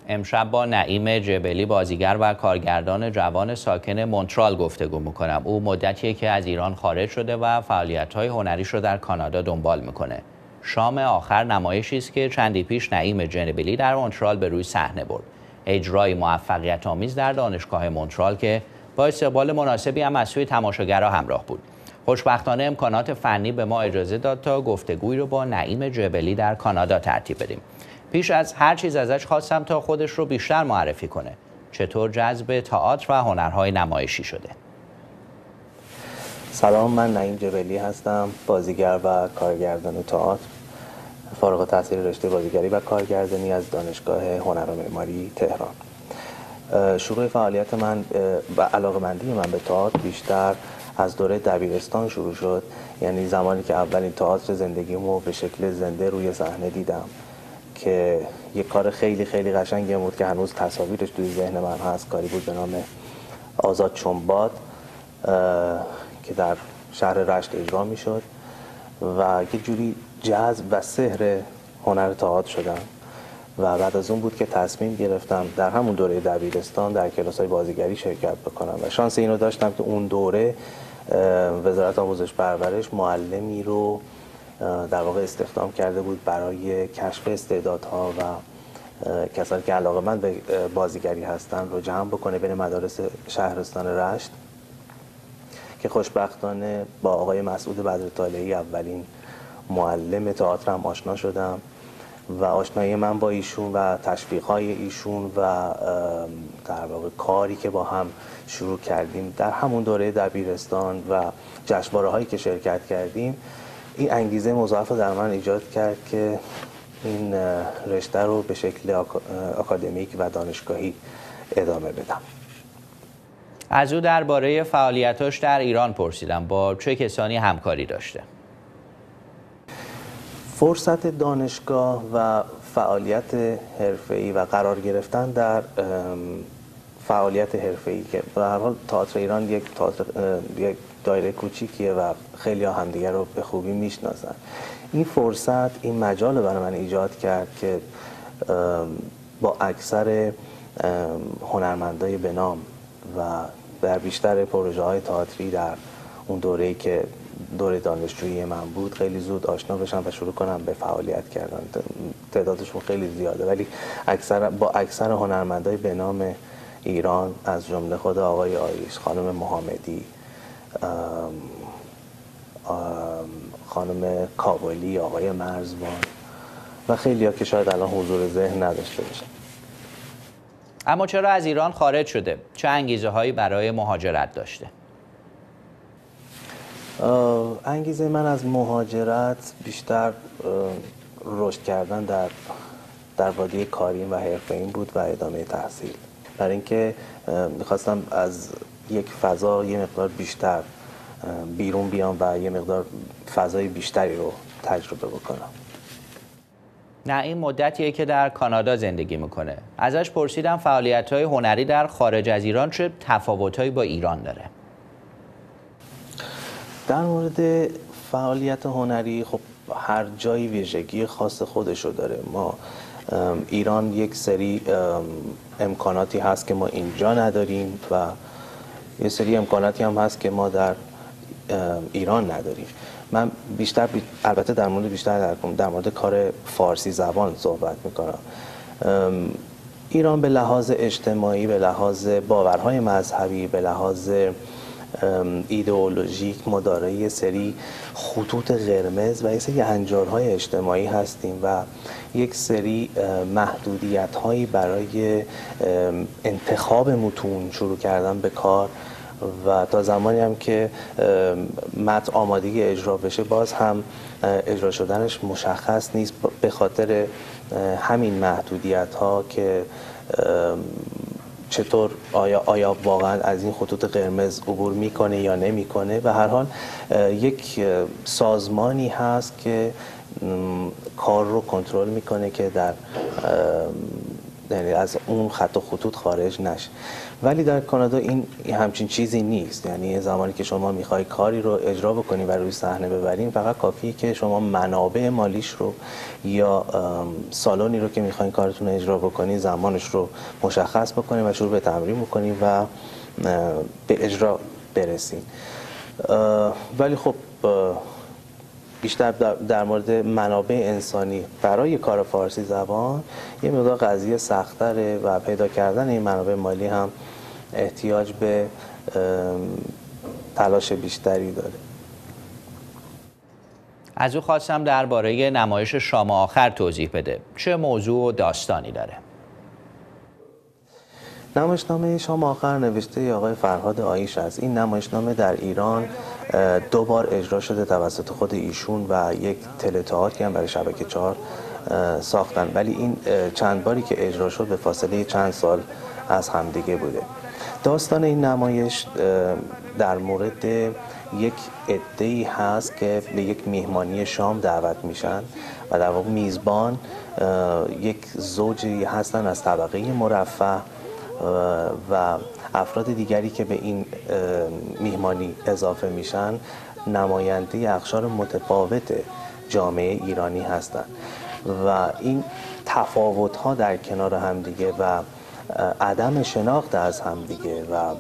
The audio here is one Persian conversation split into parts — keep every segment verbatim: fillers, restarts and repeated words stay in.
امشب با نعیم جبلی بازیگر و کارگردان جوان ساکن مونترال گفتگو میکنم. او مدتیه که از ایران خارج شده و فعالیت‌های هنریش رو در کانادا دنبال میکنه. شام آخر نمایشی است که چندی پیش نعیم جبلی در مونترال به روی صحنه برد. اجرای موفقیت آمیز در دانشگاه مونترال که با استقبال مناسبی هم از سوی تماشاگرها همراه بود. خوشبختانه امکانات فنی به ما اجازه داد تا گفتگویی رو با نعیم جبلی در کانادا ترتیب بدیم. پیش از هر چیز ازش خواستم تا خودش رو بیشتر معرفی کنه. چطور جذب تئاتر و هنرهای نمایشی شده؟ سلام، من نعیم جبلی هستم، بازیگر و کارگردان تئاتر. فارغ التحصیل رشته بازیگری و کارگردانی از دانشگاه هنر و معماری تهران. شروع فعالیت من و علاقه‌مندی من به تئاتر بیشتر از دوره دبیرستان شروع شد. یعنی زمانی که اولین تئاتر زندگیمو به شکل زنده روی صحنه دیدم که یک کار خیلی خیلی قشنگی بود که هنوز تصاویرش توی ذهن من هست. کاری بود به نام آزاد چون باد که در شهر رشت اجرا میشد و یک جوری جذب و سحر هنر تئاتر شدم و بعد از اون بود که تصمیم گرفتم در همون دوره دبیرستان در کلاس‌های بازیگری شرکت بکنم و شانس اینو داشتم که اون دوره وزارت آموزش پرورش معلمی رو در واقع استخدام کرده بود برای کشف استعدادها و کسانی که علاقه‌مند به بازیگری هستن رو جمع بکنه بین مدارس شهرستان رشت که خوشبختانه با آقای مسعود بدرطالعی اولین معلم تئاتر هم آشنا شدم و آشنایی من با ایشون و تشویق‌های ایشون و در واقع کاری که با هم شروع کردیم در همون دوره دبیرستان و جشنواره‌هایی که شرکت کردیم، این انگیزه مضاعف در من ایجاد کرد که این رشته رو به شکل آکادمیک و دانشگاهی ادامه بدم. از او درباره فعالیتاش در ایران پرسیدم. با چه کسانی همکاری داشته؟ فرصت دانشگاه و فعالیت حرفه‌ای و قرار گرفتن در فعالیت حرفه‌ای که به هر حال تئاتر ایران یک تئاتر یک دایره کوچیکیه و خیلی ها همدیگر رو به خوبی میشناسن. این فرصت این مجال رو برای من ایجاد کرد که با اکثر هنرمندای به نام و در بیشتر پروژه های تئاتری در اون دوره‌ای که دوره دانشجویی من بود خیلی زود آشنا بشم و شروع کنم به فعالیت کردن. تعدادشون خیلی زیاده ولی اکثر با اکثر هنرمندای به نام ایران از جمله خود آقای آیش، خانم محمدی، آم آم خانم کابلی، آقای مرزبان و خیلی ها که شاید الان حضور ذهن نداشته باشن. اما چرا از ایران خارج شده؟ چه انگیزه هایی برای مهاجرت داشته؟ انگیزه من از مهاجرت بیشتر رشد کردن در در وادی کاریم و حرفه‌ایم بود و ادامه تحصیل. برای اینکه میخواستم از یک فضا یه مقدار بیشتر بیرون بیام و یه مقدار فضای بیشتری رو تجربه بکنم. نعیم مدتیه که در کانادا زندگی میکنه. ازش پرسیدم فعالیت‌های هنری در خارج از ایران چه تفاوت‌هایی با ایران داره؟ در مورد فعالیت هنری خب هر جایی ویژگی خاص خودشو داره. ما ایران یک سری امکاناتی هست که ما اینجا نداریم و یه سری امکاناتی هم هست که ما در ایران نداریم. من بیشتر بی... البته در مورد بیشتر در, در مورد کار فارسی زبان صحبت میکنم. ایران به لحاظ اجتماعی، به لحاظ باورهای مذهبی، به لحاظ ایدئولوژیک ما دارای یه سری خطوط قرمز و یه سری هنجارهای اجتماعی هستیم و یک سری محدودیت‌هایی برای انتخاب متون شروع کردن به کار و تا زمانی هم که متن آمادگی اجرا بشه باز هم اجرا شدنش مشخص نیست به خاطر همین محدودیت‌ها که چطور آیا آیا واقعا از این خطوط قرمز عبور میکنه یا نمیکنه. به هر حال یک سازمانی هست که کار رو کنترل میکنه که در یعنی از اون خط و خطوط خارج نشه. ولی در کانادا این همچین چیزی نیست. یعنی زمانی که شما میخوای کاری رو اجرا بکنی و روی صحنه ببرین، فقط کافیه که شما منابع مالیش رو یا سالونی رو که میخواین کارتون رو اجرا بکنی زمانش رو مشخص بکنی و شروع به تمرین بکنی و به اجرا برسین. ولی خب بیشتر در مورد منابع انسانی برای کار فارسی زبان یه مقدار قضیه سخت‌تره و پیدا کردن این منابع مالی هم احتیاج به تلاش بیشتری داره. از او خواستم درباره نمایش شام آخر توضیح بده. چه موضوع و داستانی داره؟ نمایشنامه شام آخر نوشته آقای فرهاد آیش است. این نمایشنامه در ایران دو بار اجرا شده توسط خود ایشون و یک تلتئاتر که هم برای شبکه چهار ساختن، ولی این چند باری که اجرا شد به فاصله چند سال از همدیگه بوده. داستان این نمایش در مورد یک عده‌ای هست که به یک میهمانی شام دعوت میشن و در واقع میزبان یک زوجی هستن از طبقه مرفه و افراد دیگری که به این میهمانی اضافه میشن نماینده اقشار متفاوت جامعه ایرانی هستند و این تفاوت‌ها در کنار همدیگه و عدم شناخت از همدیگه و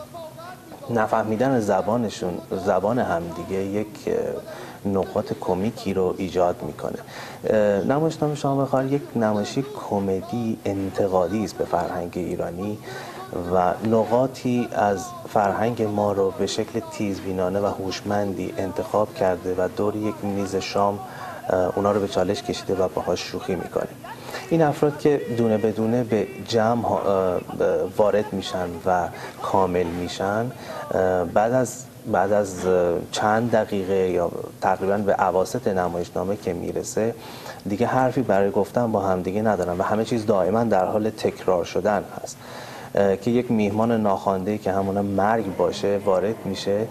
نفهمیدن زبانشون زبان همدیگه یک نقاط کمیکی رو ایجاد میکنه. نمایشنامه شام آخر یک نمایشی کمدی انتقادی است به فرهنگ ایرانی و نقاطی از فرهنگ ما رو به شکل تیزبینانه و هوشمندی انتخاب کرده و دور یک میز شام اونا رو به چالش کشیده و باهاش شوخی میکنه. این افراد که دونه بدونه به جمع وارد میشن و کامل میشن، بعد از بعد از چند دقیقه یا تقریبا به اواسط نمایشنامه که میرسه دیگه حرفی برای گفتن با هم دیگه ندارن و همه چیز دائما در حال تکرار شدن هست که یک میهمان ناخوانده که همون مرگ باشه وارد میشه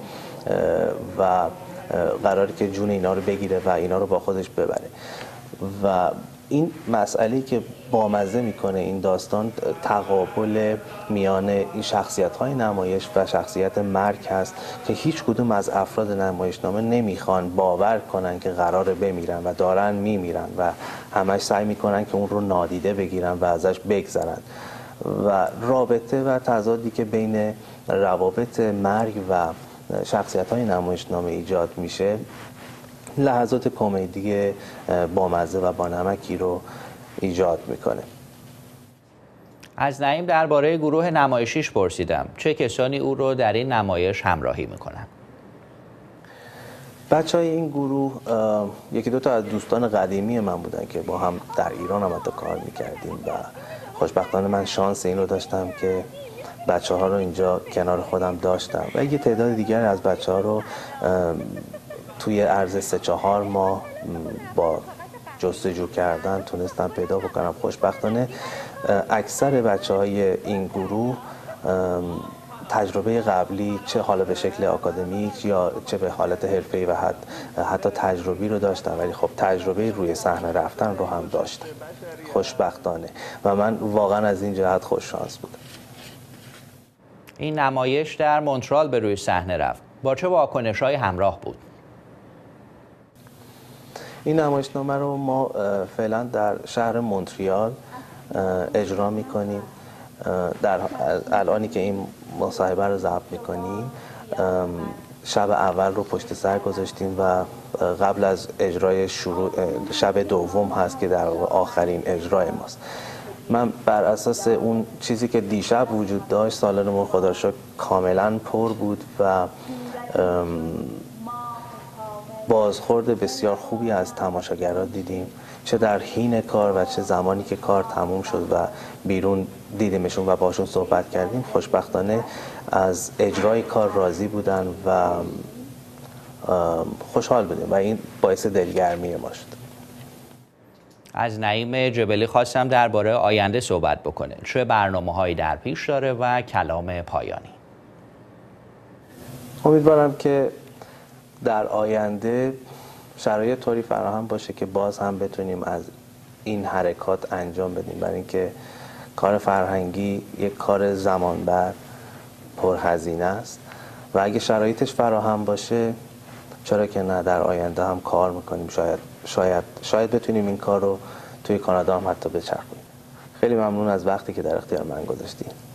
و قراره که جون اینا رو بگیره و اینا رو با خودش ببره و این مسئله که بامزه میکنه این داستان تقابل میان این شخصیت‌های نمایش و شخصیت مرگ هست که هیچ کدوم از افراد نمایشنامه نمیخوان باور کنن که قراره بمیرن و دارن میمیرن و همش سعی میکنن که اون رو نادیده بگیرن و ازش بگذرن و رابطه و تضادی که بین روابط مرگ و شخصیت‌های نمایشنامه ایجاد میشه لحظات کمدی بامزه و بانمکی رو ایجاد میکنه. از نعیم درباره گروه نمایشیش پرسیدم. چه کسانی او رو در این نمایش همراهی میکنن؟ بچه های این گروه یکی دو تا از دوستان قدیمی من بودن که با هم در ایران هم حتی کار میکردیم و خوشبختانه من شانس این رو داشتم که بچه ها رو اینجا کنار خودم داشتم و یه تعداد دیگر از بچه ها رو توی عرض سه چهار ماه با جستجو کردن تونستم پیدا بکنم. خوشبختانه اکثر بچه های این گروه تجربه قبلی چه حالا به شکل آکادمیک یا چه به حالت حرفه‌ای و حت حتی تجربی رو داشتن، ولی خب تجربه روی صحنه رفتن رو هم داشتن خوشبختانه و من واقعا از این جهت خوش شانس بودم. این نمایش در مونترال به روی صحنه رفت. با چه واکنش‌های همراه بود؟ این نمایشنامه رو ما فعلا در شهر مونتریال اجرا میکنیم. در الانی که این مصاحبه رو ضبط میکنیم شب اول رو پشت سر گذاشتیم و قبل از اجرای شروع شب دوم هست که در آخرین اجرای ماست. من بر اساس اون چیزی که دیشب وجود داشت سالنمون خدا رو شکر کاملا پر بود و بازخورد بسیار خوبی از تماشاگران دیدیم، چه در حین کار و چه زمانی که کار تموم شد و بیرون دیدیمشون و باشون صحبت کردیم. خوشبختانه از اجرای کار راضی بودن و خوشحال بودیم و این باعث دلگرمی ما شد. از نعیم جبلی خواستم درباره آینده صحبت بکنه. چه برنامه‌هایی در پیش داره و کلام پایانی؟ امیدوارم که در آینده شرایط طوری فراهم باشه که باز هم بتونیم از این حرکات انجام بدیم، برای اینکه کار فرهنگی یک کار زمانبر پرهزینه است و اگه شرایطش فراهم باشه چرا که نه در آینده هم کار میکنیم، شاید شاید شاید بتونیم این کار رو توی کانادا هم حتی بچرخونیم. خیلی ممنون از وقتی که در اختیار من گذاشتید.